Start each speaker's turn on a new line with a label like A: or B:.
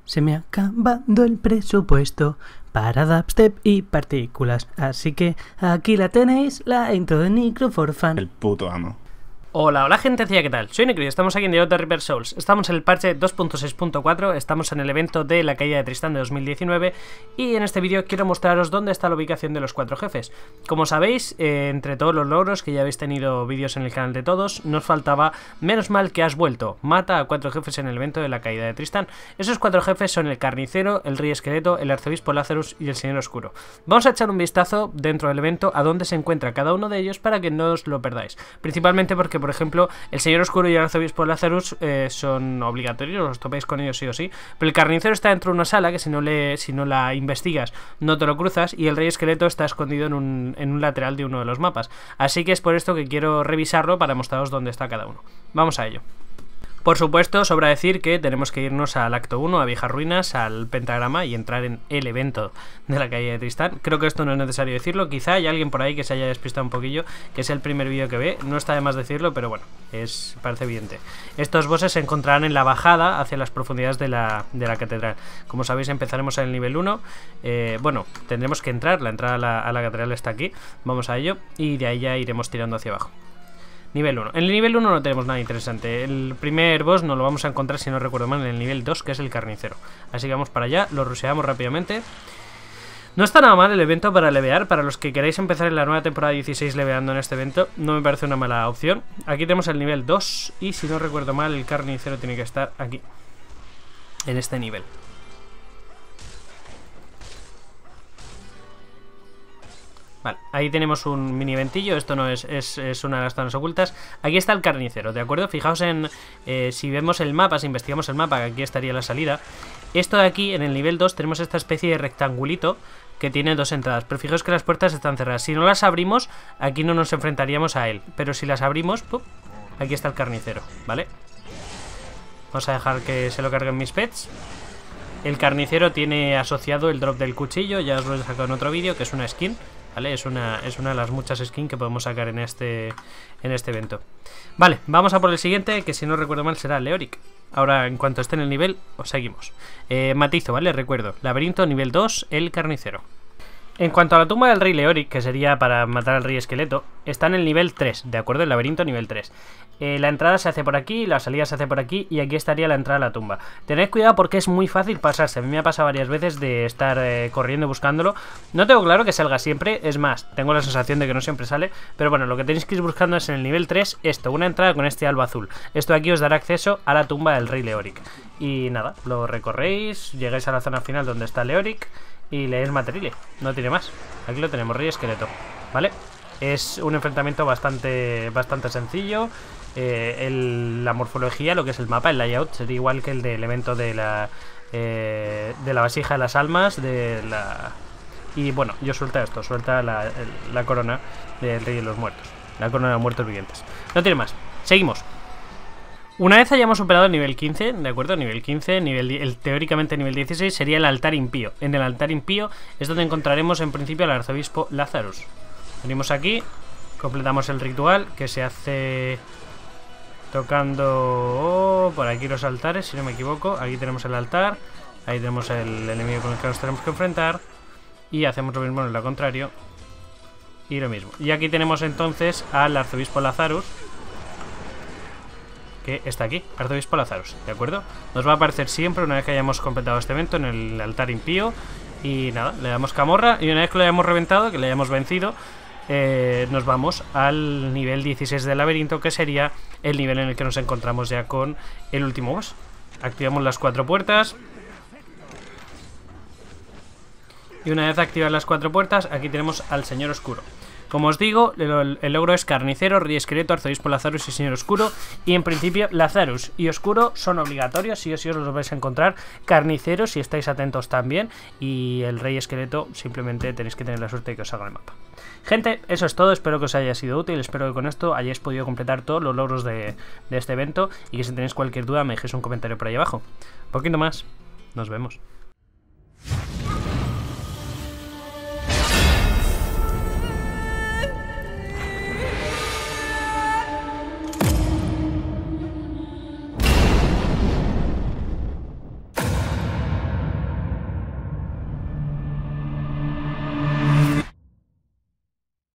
A: Se me ha acabado el presupuesto para dubstep y partículas, así que aquí la tenéis, la intro de Necro for Fun.
B: El puto amo.
A: Hola gentecilla, ¿qué tal? Soy Necro y estamos aquí en The Outer Reaper Souls. Estamos en el parche 2.6.4, estamos en el evento de la caída de Tristán de 2019 y en este vídeo quiero mostraros dónde está la ubicación de los 4 jefes. Como sabéis, entre todos los logros, que ya habéis tenido vídeos en el canal de todos, nos faltaba menos mal que has vuelto. Mata a 4 jefes en el evento de la caída de Tristán. Esos 4 jefes son el Carnicero, el Rey Esqueleto, el Arzobispo Lazarus y el Señor Oscuro. Vamos a echar un vistazo dentro del evento a dónde se encuentra cada uno de ellos para que no os lo perdáis. Principalmente porque, por ejemplo, el Señor Oscuro y el Arzobispo Lazarus son obligatorios, os topáis con ellos sí o sí, pero el Carnicero está dentro de una sala que si no la investigas no te lo cruzas, y el Rey Esqueleto está escondido en un lateral de uno de los mapas, así que es por esto que quiero revisarlo para mostraros dónde está cada uno. Vamos a ello. Por supuesto, sobra decir que tenemos que irnos al acto 1, a Viejas Ruinas, al pentagrama y entrar en el evento de la caída de Tristán. Creo que esto no es necesario decirlo, quizá hay alguien por ahí que se haya despistado un poquillo, que es el primer vídeo que ve, no está de más decirlo, pero bueno, parece evidente. Estos bosses se encontrarán en la bajada hacia las profundidades de la catedral. Como sabéis, empezaremos en el nivel 1, bueno, tendremos que entrar, la entrada a la catedral está aquí, vamos a ello, y de ahí ya iremos tirando hacia abajo. Nivel 1. En el nivel 1 no tenemos nada interesante. El primer boss nos lo vamos a encontrar, si no recuerdo mal, en el nivel 2, que es el Carnicero. Así que vamos para allá, lo rusheamos rápidamente. No está nada mal el evento para levear. Para los que queráis empezar en la nueva temporada 16 leveando en este evento, no me parece una mala opción. Aquí tenemos el nivel 2 y, si no recuerdo mal, el Carnicero tiene que estar aquí, en este nivel. Vale, ahí tenemos un mini ventillo, esto no es una de las zonas ocultas. Aquí está el Carnicero, ¿de acuerdo? Fijaos en, si vemos el mapa, si investigamos el mapa, que aquí estaría la salida. Esto de aquí, en el nivel 2, tenemos esta especie de rectangulito que tiene 2 entradas, pero fijaos que las puertas están cerradas. Si no las abrimos, aquí no nos enfrentaríamos a él, pero si las abrimos, ¡pum!, aquí está el Carnicero, ¿vale? Vamos a dejar que se lo carguen mis pets. El Carnicero tiene asociado el drop del cuchillo, ya os lo he sacado en otro vídeo, que es una skin, ¿vale? Es una de las muchas skins que podemos sacar en este evento. Vale, vamos a por el siguiente, que si no recuerdo mal será Leoric. Ahora, en cuanto esté en el nivel, os seguimos. Matizo, ¿vale? Recuerdo, laberinto nivel 2, el Carnicero. En cuanto a la tumba del Rey Leoric, que sería para matar al Rey Esqueleto, está en el nivel 3, ¿de acuerdo? El laberinto nivel 3. La entrada se hace por aquí, la salida se hace por aquí, y aquí estaría la entrada a la tumba. Tened cuidado porque es muy fácil pasarse. A mí me ha pasado varias veces de estar corriendo buscándolo. No tengo claro que salga siempre, es más, tengo la sensación de que no siempre sale. Pero bueno, lo que tenéis que ir buscando es en el nivel 3 esto, una entrada con este albo azul. Esto de aquí os dará acceso a la tumba del Rey Leoric. Y nada, lo recorréis, llegáis a la zona final donde está Leoric y leéis Materile, no tiene más. Aquí lo tenemos, Rey Esqueleto, ¿vale? Es un enfrentamiento bastante sencillo. La morfología, lo que es el mapa, el layout, sería igual que el del evento de la vasija de las almas, y bueno, yo suelta esto, suelta la corona del Rey de los Muertos, la corona de los muertos vivientes. No tiene más, seguimos. Una vez hayamos superado el nivel 15, ¿de acuerdo? Nivel 15, teóricamente nivel 16 sería el altar impío. En el altar impío es donde encontraremos en principio al Arzobispo Lazarus. Venimos aquí, completamos el ritual que se hace tocando por aquí los altares, si no me equivoco. Aquí tenemos el altar, ahí tenemos el enemigo con el que nos tenemos que enfrentar, y hacemos lo mismo en lo contrario y lo mismo. Y aquí tenemos entonces al Arzobispo Lazarus, que está aquí, Arzobispo Lazarus, ¿de acuerdo? Nos va a aparecer siempre una vez que hayamos completado este evento en el altar impío. Y nada, le damos camorra, y una vez que lo hayamos reventado, que le hayamos vencido, nos vamos al nivel 16 del laberinto, que sería el nivel en el que nos encontramos ya con el último boss. Activamos las 4 puertas. Y una vez activadas las 4 puertas, aquí tenemos al Señor Oscuro. Como os digo, el logro es Carnicero, Rey Esqueleto, Arzobispo Lazarus y Señor Oscuro. Y en principio Lazarus y Oscuro son obligatorios, sí o sí os los vais a encontrar. Carnicero, si estáis atentos, también. Y el Rey Esqueleto simplemente tenéis que tener la suerte de que os salga el mapa. Gente, eso es todo, espero que os haya sido útil. Espero que con esto hayáis podido completar todos los logros de este evento. Y que si tenéis cualquier duda me dejéis un comentario por ahí abajo. Un poquito más, nos vemos.